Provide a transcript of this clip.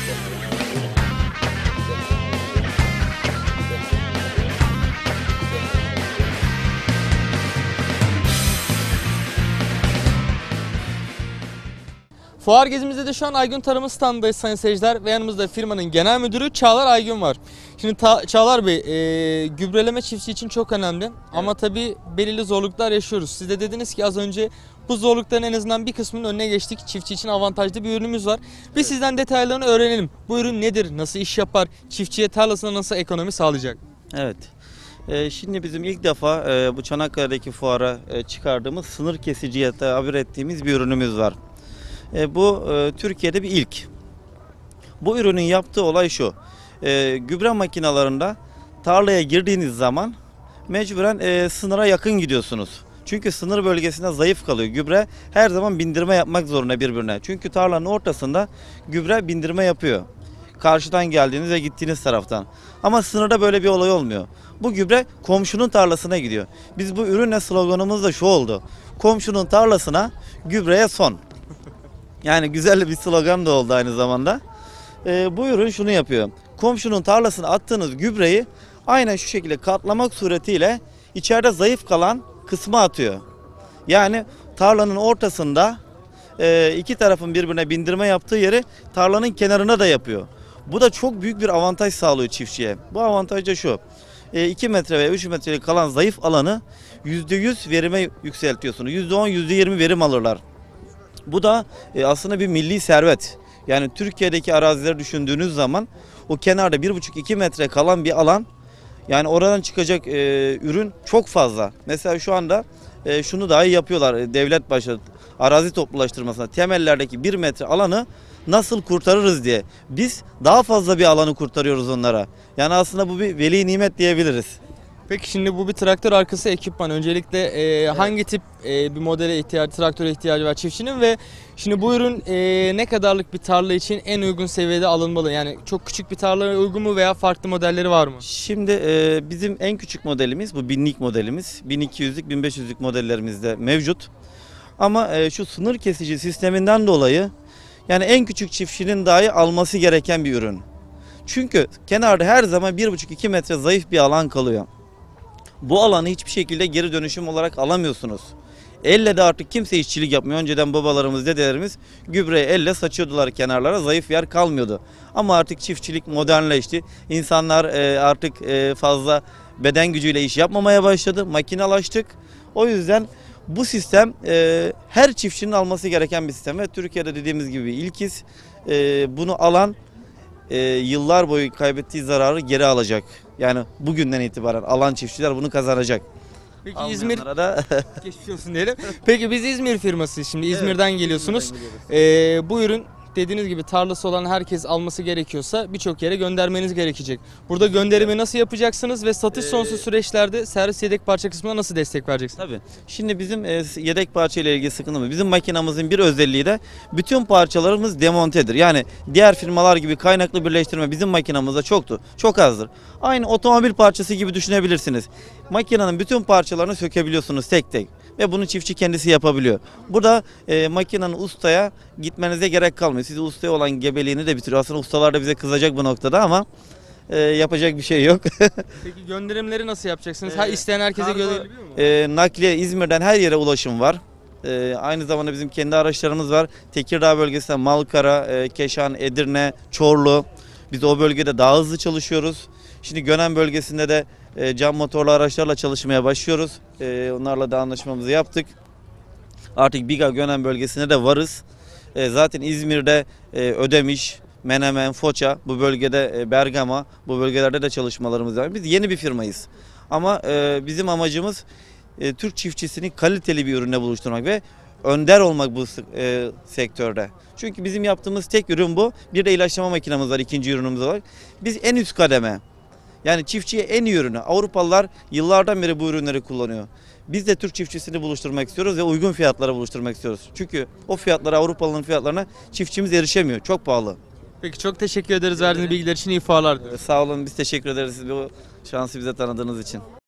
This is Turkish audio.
Fuar gezimizde de şu an Aygün Tarım'ın standındayız sayın seyirciler ve yanımızda firmanın genel müdürü Çağlar Aygün var. Şimdi Çağlar Bey, gübreleme çiftçi için çok önemli ama tabii belirli zorluklar yaşıyoruz. Siz de dediniz ki az önce bu zorlukların en azından bir kısmının önüne geçtik. Çiftçi için avantajlı bir ürünümüz var. Biz sizden detaylarını öğrenelim. Bu ürün nedir, nasıl iş yapar, çiftçiye tarlasına nasıl ekonomi sağlayacak? Evet. Şimdi bizim ilk defa bu Çanakkale'deki fuara çıkardığımız sınır kesiciye tabir ettiğimiz bir ürünümüz var. Bu Türkiye'de bir ilk. Bu ürünün yaptığı olay şu. Gübre makinalarında tarlaya girdiğiniz zaman mecburen sınıra yakın gidiyorsunuz. Çünkü sınır bölgesinde zayıf kalıyor. Gübre her zaman bindirme yapmak zorunda birbirine. Çünkü tarlanın ortasında gübre bindirme yapıyor. Karşıdan geldiğiniz ve gittiğiniz taraftan. Ama sınırda böyle bir olay olmuyor. Bu gübre komşunun tarlasına gidiyor. Biz bu ürünle sloganımız da şu oldu. Komşunun tarlasına, gübreye son. Yani güzel bir slogan da oldu aynı zamanda. Bu ürün şunu yapıyor. Komşunun tarlasına attığınız gübreyi aynen şu şekilde katlamak suretiyle içeride zayıf kalan kısmı atıyor. Yani tarlanın ortasında iki tarafın birbirine bindirme yaptığı yeri tarlanın kenarına da yapıyor. Bu da çok büyük bir avantaj sağlıyor çiftçiye. Bu avantaj da şu. 2 metre veya 3 metrelik kalan zayıf alanı %100 verime yükseltiyorsunuz. %10, %20 verim alırlar. Bu da aslında bir milli servet. Yani Türkiye'deki arazileri düşündüğünüz zaman o kenarda 1,5-2 metre kalan bir alan, yani oradan çıkacak ürün çok fazla. Mesela şu anda şunu dahi yapıyorlar, devlet başladı arazi toplulaştırmasına, temellerdeki 1 metre alanı nasıl kurtarırız diye. Biz daha fazla bir alanı kurtarıyoruz onlara. Yani aslında bu bir veli nimet diyebiliriz. Peki şimdi bu bir traktör arkası ekipman. Öncelikle hangi tip bir modele ihtiyacı, traktöre ihtiyacı var çiftçinin ve şimdi bu ürün ne kadarlık bir tarla için en uygun seviyede alınmalı? Yani çok küçük bir tarlaya uygun mu veya farklı modelleri var mı? Şimdi bizim en küçük modelimiz bu 1000'lik modelimiz. 1200'lük, 1500'lük modellerimizde mevcut. Ama şu sınır kesici sisteminden dolayı yani en küçük çiftçinin dahi alması gereken bir ürün. Çünkü kenarda her zaman 1,5-2 metre zayıf bir alan kalıyor. Bu alanı hiçbir şekilde geri dönüşüm olarak alamıyorsunuz. Elle de artık kimse işçilik yapmıyor. Önceden babalarımız, dedelerimiz gübreyi elle saçıyordular kenarlara. Zayıf yer kalmıyordu. Ama artık çiftçilik modernleşti. İnsanlar artık fazla beden gücüyle iş yapmamaya başladı. Makinalaştık. O yüzden bu sistem her çiftçinin alması gereken bir sistem. Ve Türkiye'de dediğimiz gibi ilkiz. Bunu alan yıllar boyu kaybettiği zararı geri alacak. Yani bugünden itibaren alan çiftçiler bunu kazanacak. Peki Almayanlara da geçmiş olsun diyelim. Peki biz İzmir firmasıyız, şimdi İzmir'den geliyorsunuz. Bu ürün dediğiniz gibi tarlası olan herkes alması gerekiyorsa birçok yere göndermeniz gerekecek. Burada gönderimi nasıl yapacaksınız ve satış sonrası süreçlerde servis yedek parça kısmına nasıl destek vereceksiniz? tabii. Şimdi bizim yedek parça ile ilgili sıkıntımız. Bizim makinamızın bir özelliği de bütün parçalarımız demontedir. Yani diğer firmalar gibi kaynaklı birleştirme bizim makinamızda çoktur. Çok azdır. Aynı otomobil parçası gibi düşünebilirsiniz. Makinenin bütün parçalarını sökebiliyorsunuz tek tek. Ve bunu çiftçi kendisi yapabiliyor. Burada makinenin ustaya gitmenize gerek kalmıyor. Sizi ustaya olan gebeliğini de bitiriyor. Aslında ustalar da bize kızacak bu noktada ama yapacak bir şey yok. Peki gönderimleri nasıl yapacaksınız? İsteyen herkese gönderebiliyor mu? Nakliye İzmir'den her yere ulaşım var. Aynı zamanda bizim kendi araçlarımız var. Tekirdağ bölgesinde Malkara, Keşan, Edirne, Çorlu. Biz o bölgede daha hızlı çalışıyoruz. Şimdi Gönen bölgesinde de cam motorlu araçlarla çalışmaya başlıyoruz. Onlarla da anlaşmamızı yaptık. Artık Biga Gönen bölgesine de varız. Zaten İzmir'de Ödemiş, Menemen, Foça, bu bölgede Bergama, bu bölgelerde de çalışmalarımız var. Biz yeni bir firmayız. Ama bizim amacımız Türk çiftçisini kaliteli bir ürüne buluşturmak ve önder olmak bu sektörde. Çünkü bizim yaptığımız tek ürün bu. Bir de ilaçlama makinamız var ikinci ürünümüz olarak. Biz en üst kademe. Yani çiftçiye en iyi ürünü. Avrupalılar yıllardan beri bu ürünleri kullanıyor. Biz de Türk çiftçisini buluşturmak istiyoruz ve uygun fiyatlara buluşturmak istiyoruz. Çünkü o fiyatlara, Avrupalıların fiyatlarına çiftçimiz erişemiyor. Çok pahalı. Peki çok teşekkür ederiz verdiğiniz bilgiler için, iyi fuarlar diliyoruz. Sağ olun, biz teşekkür ederiz bu şansı bize tanıdığınız için.